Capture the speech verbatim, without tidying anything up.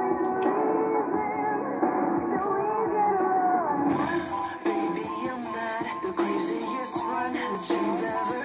Baby, I'm not the craziest one that you've ever